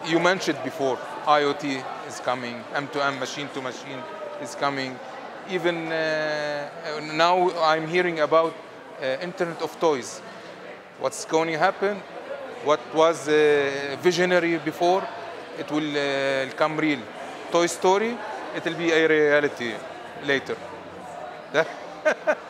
you mentioned before, IoT is coming, M2M, machine to machine is coming. Even now I'm hearing about Internet of Toys. What's going to happen? What was visionary before, it will come real. Toy Story, it will be a reality later.